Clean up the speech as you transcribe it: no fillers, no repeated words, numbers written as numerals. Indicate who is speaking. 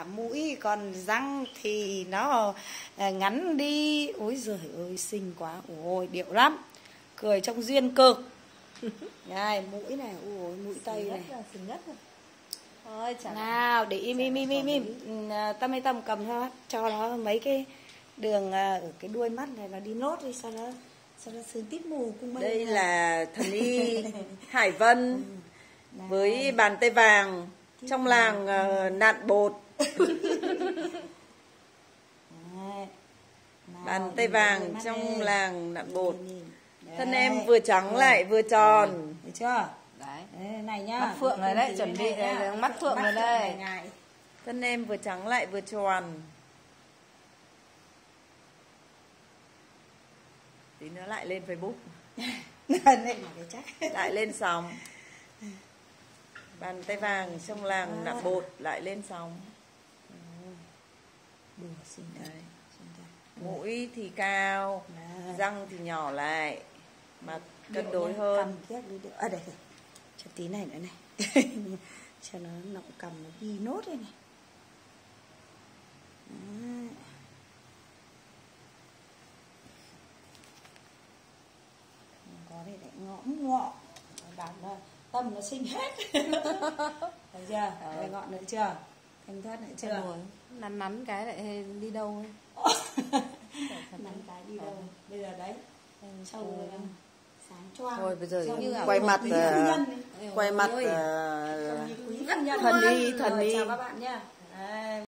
Speaker 1: mũi, còn răng thì nó ngắn đi. Ôi giời ơi xinh quá, ôi điệu lắm, cười trong duyên cực. Này mũi này, ôi mũi tây này
Speaker 2: xinh nhất rồi. Thôi,
Speaker 1: nào để im. Tâm cầm cho nó mấy cái đường ở cái đuôi mắt này nó đi nốt đi, sau đó sương tít mù cung mây.
Speaker 2: Đây là thần y Hải Vân với bàn tay vàng trong làng nặn bột. Bàn tay vàng trong làng nặn bột. Thân em vừa trắng lại vừa tròn.
Speaker 1: Được chưa? Đấy. Này nhá.
Speaker 2: Mắt phượng này đấy, chuẩn bị mắt phượng này đây.
Speaker 1: Này.
Speaker 2: Thân em vừa trắng lại vừa tròn. Tí nữa lại lên Facebook. Lại lên sóng. Bàn tay vàng trong làng nặn bột lại lên sóng. Đấy. Mũi thì cao, răng thì nhỏ lại, mà cân đối hơn.
Speaker 1: Cầm đây, cho tí này nữa này. Cho nó nọng cầm nó ghi nốt đây này. Có đây lại ngọ. Bảo là Tâm nó xinh hết. Thấy chưa? Đây gọn nữa chưa? Thanh thoát nữa chưa?
Speaker 2: Nắn cái lại đi đâu ấy.
Speaker 1: Nắn cái đi đâu? Bây giờ đấy. Sau sáng choang.
Speaker 2: Thôi bây giờ
Speaker 1: như
Speaker 2: quay mặt
Speaker 1: thần y.
Speaker 2: chào các bạn nhé.